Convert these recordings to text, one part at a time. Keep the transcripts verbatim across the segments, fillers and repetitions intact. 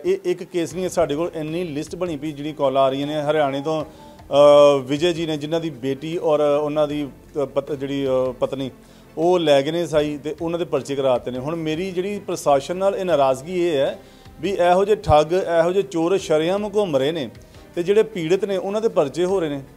ये एक केस नहीं है साडे कोल इन्नी लिस्ट बनी पई जिहड़ी कॉल आ रही ने हरियाणे तो विजय जी ने जिन्हां दी बेटी और उन्हां दी पत जिहड़ी पत्नी वो लै गए ने साई ते उन्हां दे परचे कराते ने। हुण मेरी जिहड़ी प्रशासन नाल इह नाराज़गी ये है भी इहो जिहे ठग इहो जिहे चोर शरेआम घुम रहे ने ते जिहड़े पीड़ित ने उन्हां दे परचे हो रहे ने।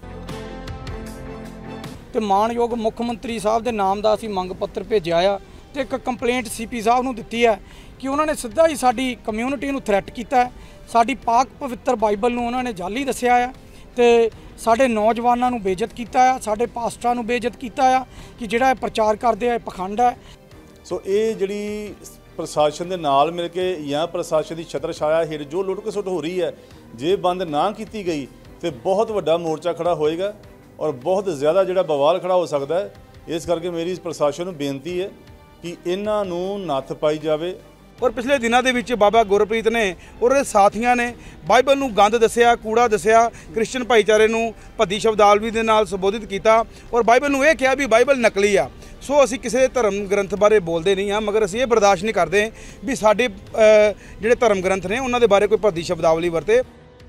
ਤੇ ਮਾਨਯੋਗ ਮੁੱਖ ਮੰਤਰੀ ਸਾਹਿਬ ਦੇ ਨਾਮ ਦਾ ਅਸੀਂ ਮੰਗ ਪੱਤਰ ਭੇਜਿਆ ਆ ਤੇ ਇੱਕ ਕੰਪਲੇਂਟ ਸੀਪੀ ਸਾਹਿਬ ਨੂੰ ਦਿੱਤੀ ਹੈ ਕਿ ਉਹਨਾਂ ਨੇ ਸਿੱਧਾ ਹੀ ਸਾਡੀ ਕਮਿਊਨਿਟੀ ਨੂੰ ਥ੍ਰੈਟ ਕੀਤਾ ਹੈ। ਸਾਡੀ ਪਾਕ ਪਵਿੱਤਰ ਬਾਈਬਲ ਨੂੰ ਉਹਨਾਂ ਨੇ ਜਾਲੀ ਦੱਸਿਆ ਆ ਤੇ ਸਾਡੇ ਨੌਜਵਾਨਾਂ ਨੂੰ ਬੇਇੱਜ਼ਤ ਕੀਤਾ ਆ, ਸਾਡੇ ਪਾਸਟਰਾਂ ਨੂੰ ਬੇਇੱਜ਼ਤ ਕੀਤਾ ਆ ਕਿ ਜਿਹੜਾ ਇਹ ਪ੍ਰਚਾਰ ਕਰਦੇ ਆ ਇਹ ਪਖੰਡ ਹੈ। ਸੋ ਇਹ ਜਿਹੜੀ ਪ੍ਰਸ਼ਾਸਨ ਦੇ ਨਾਲ ਮਿਲ ਕੇ ਜਾਂ ਪ੍ਰਸ਼ਾਸਨ ਦੀ ਛਤਰ ਛਾਇਆ ਹੇਠ ਜੋ ਲੁੱਟ ਖਸੁੱਟ ਹੋ ਰਹੀ ਹੈ ਜੇ ਬੰਦ ਨਾ ਕੀਤੀ ਗਈ ਤੇ ਬਹੁਤ ਵੱਡਾ ਮੋਰਚਾ ਖੜਾ ਹੋਏਗਾ और बहुत ज़्यादा जो बवाल खड़ा हो सकता है। इस करके मेरी प्रशासन को बेनती है कि इन्हों नत्थ पाई जाए। और पिछले दिनों के विच बाबा गुरप्रीत ने और साथियों ने बाइबल नूं गंद दस्सिया, कूड़ा दस्सिया, क्रिश्चन भाईचारे नूं भद्दी शब्दावली दे नाल संबोधित किया और बाइबल नूं यह कहा भी बाइबल नकली आ। सो असी किसी धर्म ग्रंथ बारे बोलते नहीं हाँ, मगर असी ये बर्दाश्त नहीं करते भी साडे जिहड़े धर्म ग्रंथ ने उन्हां दे बारे कोई भद्दी शब्दावली वरते।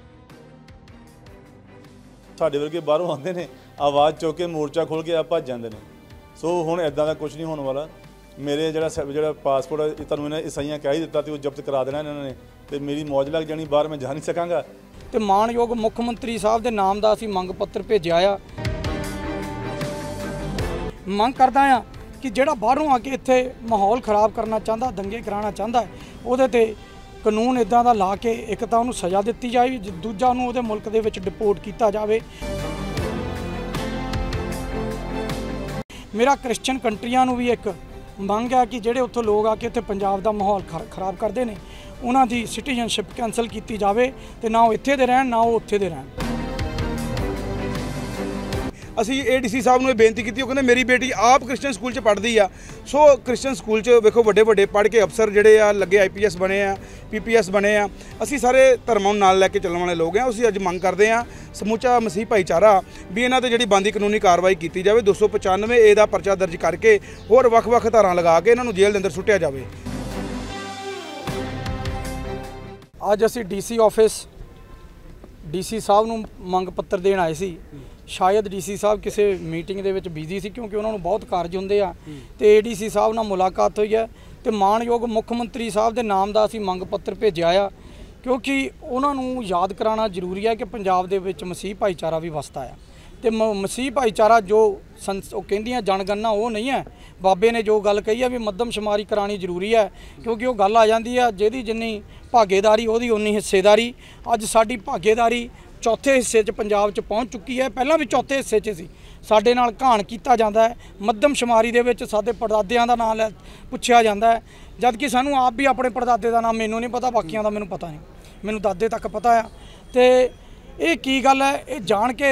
साडे वर्गे बाहरों आते हैं आवाज़ चुक के मोर्चा खोल के आप भज जाते हैं। सो हुण इदां दा कुछ नहीं होने वाला। मेरे जिहड़ा जिहड़ा पासपोर्ट तुहानूं इन्हां ईसाइयां कह ही दिता तो जब्त करा देना इन्हां ने ते मेरी मौज लग जानी, बाहर मैं जा नहीं सकांगा। ते मानयोग मुੱਖ ਮੰਤਰੀ ਸਾਹਿਬ ਦੇ ਨਾਮ ਦਾ ਅਸੀਂ ਮੰਗ ਪੱਤਰ ਭੇਜਿਆ ਆ। ਮੰਗ ਕਰਦਾ ਆ ਕਿ ਜਿਹੜਾ ਬਾਹਰੋਂ ਆ ਕੇ ਇੱਥੇ ਮਾਹੌਲ ਖਰਾਬ ਕਰਨਾ ਚਾਹੁੰਦਾ, ਦੰਗੇ ਕਰਾਉਣਾ ਚਾਹੁੰਦਾ ਉਹਦੇ ਤੇ ਕਾਨੂੰਨ इदां दा ला के एक तो उन्होंने सज़ा दी जाए, दूजा उन्होंने उहदे मुल्क दे विच डिपोर्ट किया जाए। मेरा क्रिश्चन कंट्रियां नूं भी एक मंग है कि जिहड़े उत्थों लोग आके इत्थे पंजाब दा माहौल खराब करते हैं उन्हां दी सिटीजनशिप कैंसल की जाए ते ना वो इत्थे दे रहन ना वो उत्थे दे रहन। असी ए डी सी साहब ने बेनती की, कहते मेरी बेटी आप क्रिश्चन स्कूल च पढ़ती आ। सो क्रिश्चन स्कूल च वेखो वड्डे वड्डे पढ़ के अफसर जिहड़े आ लगे आई पी एस बने आ, पी पी एस बने आ। असी सारे धर्मां नूं नाल लैके चलण वाले लोग हैं। असी अज मंग करते हैं समूचा मसीह भाईचारा भी इन्हां ते जिहड़ी बनदी कानूनी कार्रवाई की जाए। दो सौ पचानवे ए दा परचा दर्ज करके होर वख वख धारां लगा के इन्हां नूं जेल दे अंदर सुट्टिया जाए। अज असी D C office D C साहब नूं मंग पत्र देण आए सी। शायद डी सी साहब किसी मीटिंग दे विच बिजी सी क्योंकि उन्होंने बहुत कारज हुंदे आ ते ए डी सी साहब नाल मुलाकात हुई है ते मानयोग मुੱਖ ਮੰਤਰੀ ਸਾਹਿਬ ਦੇ नाम ਦਾ ਅਸੀਂ ਮੰਗ ਪੱਤਰ ਭੇਜਿਆ ਆ क्योंकि उन्होंने याद कराना जरूरी है कि पंजाब दे विच मसीह भाईचारा भी वसदा है तो मसीह भाईचारा जो संस कहिंदियां जनगणना वो नहीं है। बाबे ने जो गल कही है भी मद्दमशुमारी करानी जरूरी है क्योंकि वो गल आ जाती है जिहदी जिन्नी भागेदारी उहदी उन्नी हिस्सेदारी। अज साडी भागेदारी चौथे हिस्से च पंजाब च पहुँच चुकी है, पहला भी चौथे हिस्से च सी। साडे नाल घाण कीता जांदा है, मद्दमशुमारी दे विच साडे परदादियां दा नाम लै पुछया जांदा है जबकि सानूं आप भी अपने परदादे दा नाम मैनूं नहीं पता, बाकियां दा मैनूं पता नहीं, मैनूं दादे तक पता है। तो ये की गल है, ये जान के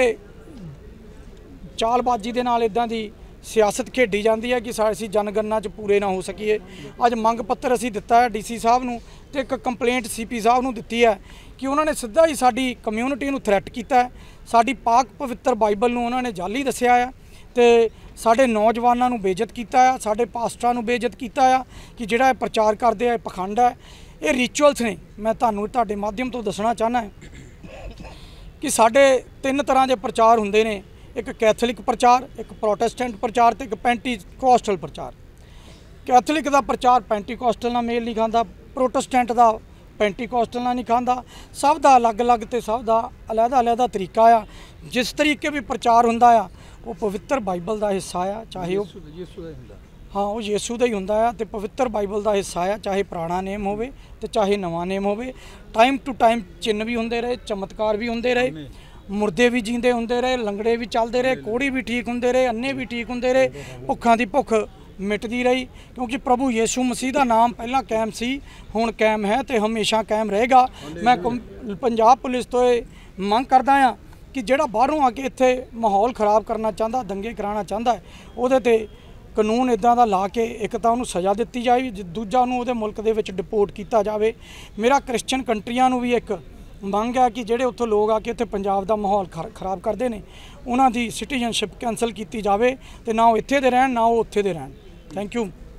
चालबाजी दे नाल इदां दी सियासत खेडी जाती है कि असीं जनगणना च पूरे ना हो सकीए। अज मंग पत्र असीं दिता है डी सी साहब नूं ते एक कंप्लेंट सी पी साहब नूं दित्ती है कि उन्होंने सिद्धा ही साडी कम्यूनिटी नूं थ्रैट किया है। साडी पाक पवित्र बाइबल नूं उन्होंने जाली दस्सिया है ते साडे नौजवानां नूं बेइज्जत किया है, साडे पास्टरां नूं बेइज्जत किया है कि जिहड़ा प्रचार करदे आ पखंड है। ये रिचुअल्स ने। मैं तुहानूं तुहाडे माध्यम तो दसना चाहना है कि साडे तीन तरह के प्रचार हुंदे ने, एक कैथलिक प्रचार, एक प्रोटेस्टेंट प्रचार तो एक पेंटीकोस्टल प्रचार। कैथलिक का प्रचार पेंटीकोस्टल नाल मेल नहीं खाता, प्रोटेस्टेंट का पेंटीकोस्टल नाल नहीं खाता। सब का अलग अलग तो सब का अलहदा अलहदा तरीका आ। जिस तरीके भी प्रचार हुंदा आ वो पवित्र बाइबल का हिस्सा आ, चाहे वो हाँ वो यीशु का ही हुंदा आ ते पवित्र बाइबल का हिस्सा आ, चाहे पुराना नेम होवे ते चाहे नवा नेम होवे। टाइम टू टाइम चिन्ह भी हुंदे रहे, चमत्कार भी हुंदे रहे, मुर्दे भी जींदे हुंदे रहे, लंगड़े भी चलते रहे, कोड़ी भी ठीक हुंदे रहे, अन्ने भी ठीक हुंदे रहे, भुखां दी भुख मिटदी रही क्योंकि प्रभु यीशु मसीह का नाम पहला कायम सी, हुण कायम है तो हमेशा कायम रहेगा। मैं पंजाब पुलिस तो मंग करदा हाँ कि जिहड़ा बाहरों आके इत्थे माहौल खराब करना चाहता, दंगे कराना चाहता है उहदे ते कानून इदां दा ला के एक तो उन्होंने सज़ा दी जाए, दूजा उन्होंने उहदे मुल्क दे विच डिपोर्ट किया जाए। मेरा क्रिश्चन कंट्रियां नूं भी एक मंग है कि जिहड़े उत्थों लोग आके इत्थे पंजाब दा माहौल खराब करते हैं उन्हां दी सिटीजनशिप कैंसल की जाए तो ना वो इत्थे दे रहन ना वो उत्थे दे रहन। Thank you.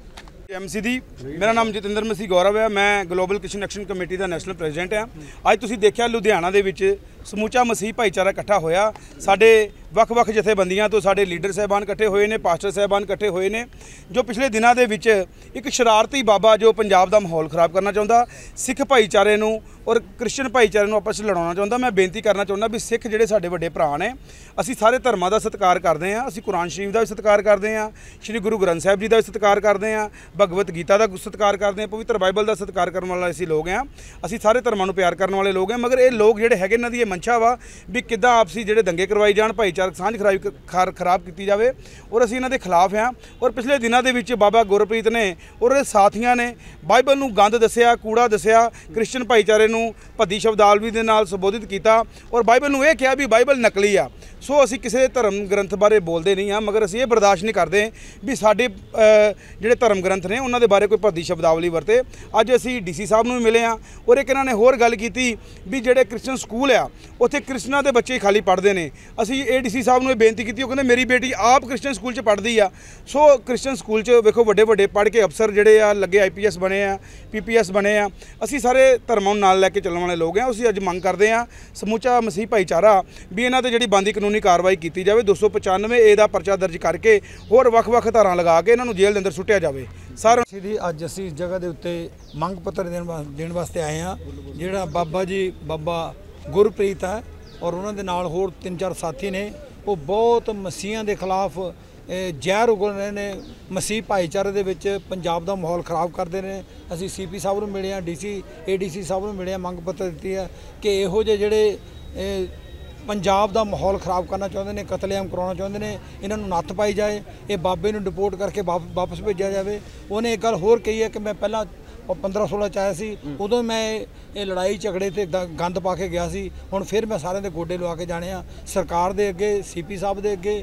ਐਮਸੀ ਦੀ ਮੇਰਾ ਨਾਮ ਜਤਿੰਦਰ ਮਸੀਹ ਗੌਰਵ ਹੈ। ਮੈਂ ਗਲੋਬਲ ਕ੍ਰਿਸਚਨ ਐਕਸ਼ਨ ਕਮੇਟੀ ਦਾ ਨੈਸ਼ਨਲ ਪ੍ਰੈਜ਼ੀਡੈਂਟ ਹਾਂ। ਅੱਜ ਤੁਸੀਂ ਦੇਖਿਆ ਲੁਧਿਆਣਾ ਦੇ ਵਿੱਚ ਸਮੂਚਾ ਮਸੀਹ ਭਾਈਚਾਰਾ ਇਕੱਠਾ ਹੋਇਆ। ਸਾਡੇ ਵੱਖ-ਵੱਖ ਜਥੇਬੰਦੀਆਂ ਤੋਂ ਸਾਡੇ ਲੀਡਰ ਸਾਹਿਬਾਨ ਇਕੱਠੇ ਹੋਏ ਨੇ, ਪਾਸਟਰ ਸਾਹਿਬਾਨ ਇਕੱਠੇ ਹੋਏ ਨੇ, ਜੋ ਪਿਛਲੇ ਦਿਨਾਂ ਦੇ ਵਿੱਚ ਇੱਕ ਸ਼ਰਾਰਤੀ ਬਾਬਾ ਜੋ ਪੰਜਾਬ ਦਾ ਮਾਹੌਲ ਖਰਾਬ ਕਰਨਾ ਚਾਹੁੰਦਾ, ਸਿੱਖ ਭਾਈਚਾਰੇ ਨੂੰ ਔਰ ਕ੍ਰਿਸਚਨ ਭਾਈਚਾਰੇ ਨੂੰ ਆਪਸ ਵਿੱਚ ਲੜਾਉਣਾ ਚਾਹੁੰਦਾ। ਮੈਂ ਬੇਨਤੀ ਕਰਨਾ ਚਾਹੁੰਦਾ ਵੀ ਸਿੱਖ ਜਿਹੜੇ ਸਾਡੇ ਵੱਡੇ ਭਰਾ ਨੇ, ਅਸੀਂ ਸਾਰੇ ਧਰਮਾਂ ਦਾ ਸਤਿਕਾਰ ਕਰਦੇ ਹਾਂ। ਅਸੀਂ ਕੁਰਾਨ ਸ਼ਰੀਫ ਦਾ ਵੀ ਸਤਿਕਾਰ ਕਰਦੇ ਹਾਂ, ਸ਼੍ਰੀ ਗੁਰੂ ਗ੍ਰੰਥ ਸਾਹਿਬ ਜੀ ਦਾ ਵੀ ਸਤਿਕਾਰ ਕਰਦੇ ਹਾਂ, ਭਗਵਤ ਗੀਤਾ ਦਾ ਸਤਿਕਾਰ ਕਰਦੇ ਹਾਂ, ਪਵਿੱਤਰ ਬਾਈਬਲ ਦਾ ਸਤਿਕਾਰ ਕਰਨ ਵਾਲੇ ਅਸੀਂ ਲੋਕ ਹਾਂ। ਅਸੀਂ ਸਾਰੇ ਧਰਮਾਂ ਨੂੰ ਪਿਆਰ ਕਰਨ ਵਾਲੇ ਲੋਕ ਹਾਂ। ਮਗਰ ਇਹ ਲੋਕ ਜਿਹੜੇ ਹੈਗੇ ਇਹਨਾਂ ਦੀ ਇਹ ਮਨਸ਼ਾ ਵਾ ਵੀ ਕਿੱਦਾਂ ਆਪਸੀ ਜਿਹੜੇ ਦੰਗੇ ਕਰਵਾਈ ਜਾਣ, ਭਾਈਚਾਰਕ ਸਾਂਝ ਖਰਾਬ ਖਰਾਬ ਕੀਤੀ ਜਾਵੇ, ਔਰ ਅਸੀਂ ਇਹਨਾਂ ਦੇ ਖਿਲਾਫ ਹਾਂ। ਔਰ ਪਿਛਲੇ ਦਿਨਾਂ ਦੇ ਵਿੱਚ ਬਾਬਾ ਗੁਰਪ੍ਰੀਤ ਨੇ ਔਰ ਉਹਦੇ ਸਾਥੀਆਂ ਨੇ ਬਾਈਬਲ ਨੂੰ ਗੰਦ ਦੱਸਿਆ, ਕੂੜਾ ਦੱਸਿਆ, ਕ੍ਰਿਸਚਨ ਭਾਈਚਾਰੇ ਨੂੰ ਭੱਦੀ ਸ਼ਬਦਾਵਲੀ ਦੇ ਨਾਲ ਸੰਬੋਧਿਤ ਕੀਤਾ ਔਰ ਬਾਈਬਲ ਨੂੰ ਇਹ ਕਿਹਾ ਵੀ ਬਾਈਬਲ ਨਕਲੀ ਆ। ਸੋ ਅਸੀਂ ਕਿਸੇ ਧਰਮ ਗ੍ਰੰਥ ਬਾਰੇ ਬੋਲਦੇ ਨਹੀਂ ਹਾਂ, ਮਗਰ ਅਸੀਂ ਇਹ ਬਰਦਾਸ਼ਤ ਨਹੀਂ ਕਰਦੇ ਵੀ ਸਾਡੇ ਜਿਹੜੇ ਧਰਮ ਗ੍ਰੰਥ ਨੇ ਉਹਨਾਂ ਦੇ ਬਾਰੇ ਕੋਈ ਭੱਦੀ ਸ਼ਬਦਾਵਲੀ ਵਰਤੇ। ਅੱਜ ਅਸੀਂ ਡੀਸੀ ਸਾਹਿਬ ਨੂੰ ਵੀ ਮਿਲੇ ਹਾਂ ਔਰ ਇੱਕ ਇਹਨਾਂ ਨੇ ਹੋਰ ਗੱਲ ਕੀਤੀ ਵੀ ਜਿਹੜੇ ਕ੍ਰਿਸਚਨ ਸਕੂਲ ਆ ਉੱਥੇ ਕ੍ਰਿਸਚਨਾਂ ਦੇ ਬੱਚੇ ਖਾਲੀ ਪੜ੍ਹਦੇ ਨੇ। ਅਸੀਂ ਇਹ ਡੀਸੀ ਸਾਹਿਬ ਨੂੰ ਇਹ ਬੇਨਤੀ ਕੀਤੀ, ਉਹ ਕਹਿੰਦੇ ਮੇਰੀ ਬੇਟੀ ਆਪ ਕ੍ਰਿਸਚਨ ਸਕੂਲ 'ਚ ਪੜ੍ਹਦੀ ਆ। ਸੋ ਕ੍ਰਿਸਚਨ ਸਕੂਲ 'ਚ ਵੇਖੋ ਵੱਡੇ ਵੱਡੇ ਪੜ੍ਹ ਕੇ ਅਫਸਰ ਜਿਹੜੇ ਆ ਲੱਗੇ, ਆਈ ਪੀ ਐਸ ਬਣੇ ਆ, ਪੀ ਪੀ ਐਸ ਬਣੇ ਆ। ਅਸੀਂ ਸਾਰੇ ਧਰਮਾਂ ਨੂੰ ਨਾਲ ਲੈ ਕੇ ਚੱਲਣ ਵਾਲੇ ਲੋਕ ਹਾਂ। ਅਸੀਂ ਅੱਜ ਮੰਗ ਕਰਦੇ ਹਾਂ ਸਮੁੱਚਾ ਮਸੀਹ ਭਾਈਚਾਰਾ ਵੀ ਇਹਨਾਂ 'ਤੇ ਜਿਹੜੀ ਬਣਦੀ ਕਾਨੂੰਨੀ ਕਾਰਵਾਈ ਕੀਤੀ ਜਾਵੇ। ਦੋ ਸੌ ਪਚਾਨਵੇਂ ਏ ਦਾ ਪਰਚਾ ਦਰਜ ਕਰਕੇ ਹੋਰ ਵੱਖ-ਵੱਖ ਧਾਰਾਂ ਲਗਾ ਕੇ ਇਹਨਾਂ ਨੂੰ ਜੇਲ੍ਹ ਦੇ ਅੰਦਰ ਸੁੱਟਿਆ ਜਾਵੇ। ਸਰ ਦੀ ਅੱਜ ਅਸੀਂ ਇਸ ਜਗ੍ਹਾ ਦੇ ਉੱਤੇ ਮੰਗ ਪੱਤਰ ਦੇਣ ਦੇਣ ਵਾਸਤੇ ਆਏ ਹਾਂ। ਜਿਹੜਾ ਬਾਬਾ ਜੀ ਬਾਬਾ ਗੁਰਪ੍ਰੀਤ ਹੈ ਔਰ ਉਹਨਾਂ ਦੇ ਨਾਲ ਹੋਰ ਤਿੰਨ ਚਾਰ ਸਾਥੀ ਨੇ, ਉਹ ਬਹੁਤ ਮਸੀਹਾਂ ਦੇ ਖਿਲਾਫ ਜ਼ਹਿਰ ਉਗਲ ਰਹੇ ਨੇ, ਮਸੀਹ ਭਾਈਚਾਰੇ ਦੇ ਵਿੱਚ ਪੰਜਾਬ ਦਾ ਮਾਹੌਲ ਖਰਾਬ ਕਰਦੇ ਨੇ। ਅਸੀਂ ਸੀ ਪੀ ਸਾਹਿਬ ਨੂੰ ਮਿਲੇ ਹਾਂ, D C A D C ਸਾਹਿਬ ਨੂੰ ਮਿਲੇ ਹਾਂ, ਮੰਗ ਪੱਤਰ ਦਿੱਤੀ ਹੈ ਕਿ ਇਹੋ ਜਿਹੇ ਜਿਹੜੇ ਪੰਜਾਬ ਦਾ ਮਾਹੌਲ ਖਰਾਬ ਕਰਨਾ ਚਾਹੁੰਦੇ ਨੇ, ਕਤਲੇਆਮ ਕਰਾਉਣਾ ਚਾਹੁੰਦੇ ਨੇ, ਇਹਨਾਂ ਨੂੰ ਨੱਥ ਪਾਈ ਜਾਏ, ਇਹ ਬਾਬੇ ਨੂੰ ਡਿਪੋਰਟ ਕਰਕੇ ਵਾਪਸ ਭੇਜਿਆ ਜਾਵੇ। ਉਹਨੇ ਇੱਕ ਗੱਲ ਹੋਰ ਕਹੀ ਹੈ ਕਿ ਮੈਂ ਪਹਿਲਾਂ ਪੰਦਰਾਂ ਸੋਲਾਂ 'ਚ ਆਇਆ ਸੀ, ਉਦੋਂ ਮੈਂ ਇਹ ਲੜਾਈ ਝਗੜੇ ਤੇ ਗੰਦ ਪਾ ਕੇ ਗਿਆ ਸੀ, ਹੁਣ ਫਿਰ ਮੈਂ ਸਾਰਿਆਂ ਦੇ ਗੋਡੇ ਲਵਾ ਕੇ ਜਾਣੇ ਆ। ਸਰਕਾਰ ਦੇ ਅੱਗੇ, ਸੀ ਪੀ ਸਾਹਿਬ ਦੇ ਅੱਗੇ,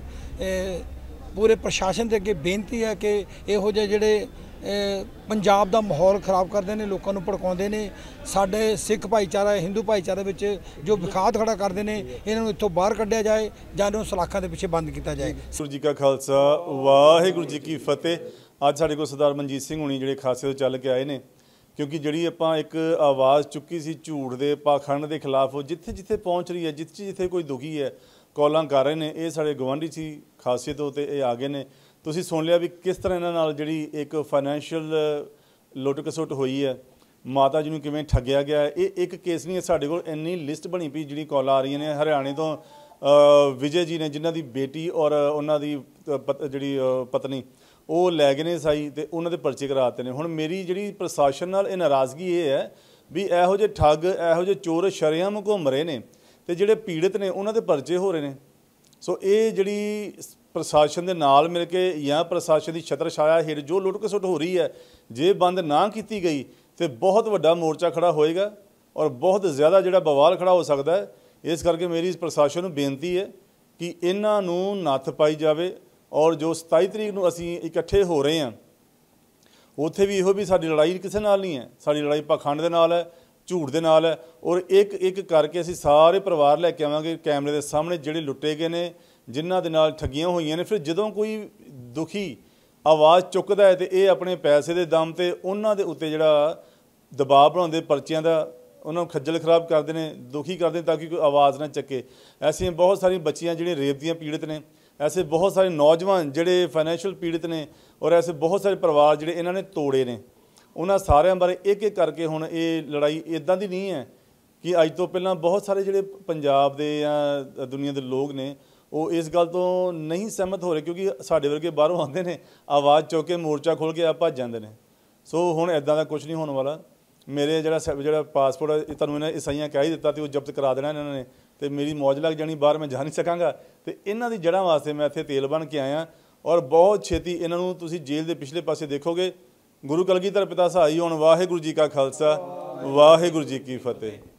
ਪੂਰੇ ਪ੍ਰਸ਼ਾਸਨ ਦੇ ਅੱਗੇ ਬੇਨਤੀ ਹੈ ਕਿ ਇਹੋ ਜਿਹੇ ਜਿਹੜੇ ਪੰਜਾਬ ਦਾ ਮਾਹੌਲ ਖਰਾਬ ਕਰਦੇ ਨੇ, ਲੋਕਾਂ ਨੂੰ ਭੜਕਾਉਂਦੇ ਨੇ, ਸਾਡੇ ਸਿੱਖ ਭਾਈਚਾਰਾ, ਹਿੰਦੂ ਭਾਈਚਾਰੇ ਵਿੱਚ ਜੋ ਵਿਖਾਤ ਖੜਾ ਕਰਦੇ ਨੇ, ਇਹਨਾਂ ਨੂੰ ਇੱਥੋਂ ਬਾਹਰ ਕੱਢਿਆ ਜਾਏ ਜਾਂ ਇਹਨਾਂ ਨੂੰ ਸਲਾਖਾਂ ਦੇ ਪਿੱਛੇ ਬੰਦ ਕੀਤਾ ਜਾਏ। ਵਾਹਿਗੁਰੂ ਜੀ ਕਾ ਖਾਲਸਾ, ਵਾਹਿਗੁਰੂ ਜੀ ਕੀ ਫਤਿਹ। ਅੱਜ ਸਾਡੇ ਕੋਲ ਸਰਦਾਰ ਮਨਜੀਤ ਸਿੰਘ ਹੁਣੀ ਜਿਹੜੇ ਖਾਸੇ ਤੋਂ ਚੱਲ ਕੇ ਆਏ ਨੇ, ਕਿਉਂਕਿ ਜਿਹੜੀ ਆਪਾਂ ਇੱਕ ਆਵਾਜ਼ ਚੁੱਕੀ ਸੀ ਝੂਠ ਦੇ, ਪਾਖੰਡ ਦੇ ਖਿਲਾਫ, ਉਹ ਜਿੱਥੇ ਜਿੱਥੇ ਪਹੁੰਚ ਰਹੀ ਹੈ, ਜਿੱਥੇ ਜਿੱਥੇ ਕੋਈ ਦੁਖੀ ਹੈ, ਕਾਲਾਂ ਕਰ ਰਹੇ ਨੇ। ਇਹ ਸਾਡੇ ਗਵਾਂਢੀ ਸੀ ਖਾਸੀਅਤ ਤੋਂ, ਤੇ ਇਹ ਆ ਗਏ ਨੇ। ਤੁਸੀਂ ਸੁਣ ਲਿਆ ਵੀ ਕਿਸ ਤਰ੍ਹਾਂ ਇਹਨਾਂ ਨਾਲ ਜਿਹੜੀ ਇੱਕ ਫਾਈਨੈਂਸ਼ੀਅਲ ਲੁੱਟ ਖਸੁੱਟ ਹੋਈ ਹੈ, ਮਾਤਾ ਜੀ ਨੂੰ ਕਿਵੇਂ ਠੱਗਿਆ ਗਿਆ। ਇਹ ਇੱਕ ਕੇਸ ਨਹੀਂ ਹੈ, ਸਾਡੇ ਕੋਲ ਇੰਨੀ ਲਿਸਟ ਬਣੀ ਪਈ ਜਿਹੜੀ ਕਾਲਾਂ ਆ ਰਹੀਆਂ ਨੇ। ਹਰਿਆਣੇ ਤੋਂ ਵਿਜੇ ਜੀ ਨੇ, ਜਿਨ੍ਹਾਂ ਦੀ ਬੇਟੀ ਔਰ ਉਹਨਾਂ ਦੀ ਜਿਹੜੀ ਪਤਨੀ ਉਹ ਲੈ ਗਏ ਨੇ ਸਾਈ, ਤੇ ਉਹਨਾਂ ਦੇ ਪਰਚੇ ਕਰਾਤੇ ਨੇ। ਹੁਣ ਮੇਰੀ ਜਿਹੜੀ ਪ੍ਰਸ਼ਾਸਨ ਨਾਲ ਇਹ ਨਾਰਾਜ਼ਗੀ ਇਹ ਹੈ ਵੀ ਇਹੋ ਜਿਹੇ ਠੱਗ, ਇਹੋ ਜਿਹੇ ਚੋਰ ਸ਼ਰੇਆਮ ਘੁੰਮ ਰਹੇ ਨੇ, ਤੇ ਜਿਹੜੇ ਪੀੜਤ ਨੇ ਉਹਨਾਂ ਦੇ ਪਰਚੇ ਹੋ ਰਹੇ ਨੇ। ਸੋ ਇਹ ਜਿਹੜੀ ਪ੍ਰਸ਼ਾਸਨ ਦੇ ਨਾਲ ਮਿਲ ਕੇ ਜਾਂ ਪ੍ਰਸ਼ਾਸਨ ਦੀ ਛਤਰ ਛਾਇਆ ਹੇਠ ਜੋ ਲੁੱਟ ਖਸੁੱਟ ਹੋ ਰਹੀ ਹੈ, ਜੇ ਬੰਦ ਨਾ ਕੀਤੀ ਗਈ ਤੇ ਬਹੁਤ ਵੱਡਾ ਮੋਰਚਾ ਖੜਾ ਹੋਏਗਾ ਔਰ ਬਹੁਤ ਜ਼ਿਆਦਾ ਜਿਹੜਾ ਬਵਾਲ ਖੜਾ ਹੋ ਸਕਦਾ ਹੈ। ਇਸ ਕਰਕੇ ਮੇਰੀ ਪ੍ਰਸ਼ਾਸਨ ਨੂੰ ਬੇਨਤੀ ਹੈ ਕਿ ਇਹਨਾਂ ਨੂੰ ਨੱਥ ਪਾਈ ਜਾਵੇ। ਔਰ ਜੋ ਸਤਾਈ ਤਰੀਕ ਨੂੰ ਅਸੀਂ ਇਕੱਠੇ ਹੋ ਰਹੇ ਹਾਂ, ਉੱਥੇ ਵੀ ਇਹੋ ਵੀ ਸਾਡੀ ਲੜਾਈ ਕਿਸੇ ਨਾਲ ਨਹੀਂ ਹੈ, ਸਾਡੀ ਲੜਾਈ ਪਾਖੰਡ ਦੇ ਨਾਲ ਹੈ, ਝੂਠ ਦੇ ਨਾਲ ਹੈ। ਔਰ ਇੱਕ ਇੱਕ ਕਰਕੇ ਅਸੀਂ ਸਾਰੇ ਪਰਿਵਾਰ ਲੈ ਕੇ ਆਵਾਂਗੇ ਕੈਮਰੇ ਦੇ ਸਾਹਮਣੇ, ਜਿਹੜੇ ਲੁੱਟੇ ਗਏ ਨੇ, ਜਿਨ੍ਹਾਂ ਦੇ ਨਾਲ ਠੱਗੀਆਂ ਹੋਈਆਂ ਨੇ। ਫਿਰ ਜਦੋਂ ਕੋਈ ਦੁਖੀ ਆਵਾਜ਼ ਚੁੱਕਦਾ ਹੈ ਤੇ ਇਹ ਆਪਣੇ ਪੈਸੇ ਦੇ ਦਮ ਤੇ ਉਹਨਾਂ ਦੇ ਉੱਤੇ ਜਿਹੜਾ ਦਬਾਅ ਬਣਾਉਂਦੇ, ਪਰਚਿਆਂ ਦਾ, ਉਹਨਾਂ ਨੂੰ ਖੱਜਲ ਖਰਾਬ ਕਰਦੇ ਨੇ, ਦੁਖੀ ਕਰਦੇ ਤਾਂ ਕਿ ਕੋਈ ਆਵਾਜ਼ ਨਾ ਚੱਕੇ। ਐਸੀਆਂ ਬਹੁਤ ਸਾਰੀਆਂ ਬੱਚੀਆਂ ਜਿਹੜੀਆਂ ਰੇਪ ਦੀਆਂ ਪੀੜਤ ਨੇ, ਐਸੇ ਬਹੁਤ ਸਾਰੇ ਨੌਜਵਾਨ ਜਿਹੜੇ ਫਾਈਨੈਂਸ਼ੀਅਲ ਪੀੜਤ ਨੇ, ਔਰ ਐਸੇ ਬਹੁਤ ਸਾਰੇ ਪਰਿਵਾਰ ਜਿਹੜੇ ਇਹਨਾਂ ਨੇ ਤੋੜੇ ਨੇ। ਉਹਨਾਂ ਸਾਰਿਆਂ ਬਾਰੇ ਇੱਕ ਇੱਕ ਕਰਕੇ ਹੁਣ ਇਹ ਲੜਾਈ ਇੱਦਾਂ ਦੀ ਨਹੀਂ ਹੈ ਕਿ ਅੱਜ ਤੋਂ ਪਹਿਲਾਂ ਬਹੁਤ ਸਾਰੇ ਜਿਹੜੇ ਪੰਜਾਬ ਦੇ ਜਾਂ ਦੁਨੀਆ ਦੇ ਲੋਕ ਨੇ ਉਹ ਇਸ ਗੱਲ ਤੋਂ ਨਹੀਂ ਸਹਿਮਤ ਹੋ ਰਹੇ, ਕਿਉਂਕਿ ਸਾਡੇ ਵਰਗੇ ਬਾਹਰੋਂ ਆਉਂਦੇ ਨੇ, ਆਵਾਜ਼ ਚੁੱਕ ਕੇ ਮੋਰਚਾ ਖੋਲ੍ਹ ਕੇ ਆ ਭੱਜ ਜਾਂਦੇ ਨੇ। ਸੋ ਹੁਣ ਇੱਦਾਂ ਦਾ ਕੁਝ ਨਹੀਂ ਹੋਣ ਵਾਲਾ। ਮੇਰੇ ਜਿਹੜਾ ਜਿਹੜਾ ਪਾਸਪੋਰਟ ਤੁਹਾਨੂੰ ਇਹਨਾਂ ਈਸਾਈਆਂ ਕਹਿ ਹੀ ਦਿੱਤਾ ਤੇ ਉਹ ਜ਼ਬਤ ਕਰਾ ਦੇਣਾ ਇਹਨਾਂ ਨੇ, ਤੇ ਮੇਰੀ ਮੌਜ ਲੱਗ ਜਾਣੀ, ਬਾਹਰ ਮੈਂ ਜਾ ਨਹੀਂ ਸਕਾਂਗਾ। ਤੇ ਇਹਨਾਂ ਦੀ ਜੜ੍ਹਾਂ ਵਾਸਤੇ ਮੈਂ ਇੱਥੇ ਤੇਲ ਬਣ ਕੇ ਆਇਆ ਔਰ ਬਹੁਤ ਛੇਤੀ ਇਹਨਾਂ ਨੂੰ ਤੁਸੀਂ ਜੇਲ੍ਹ ਦੇ ਪਿਛਲੇ ਪਾਸੇ ਦੇਖੋਗੇ। ਗੁਰੂ ਕਲਗੀਧਰ ਪਿਤਾ ਸਹਾਈ ਹੋਣ। ਵਾਹਿਗੁਰੂ ਜੀ ਕਾ ਖਾਲਸਾ, ਵਾਹਿਗੁਰੂ ਜੀ ਕੀ ਫਤਿਹ।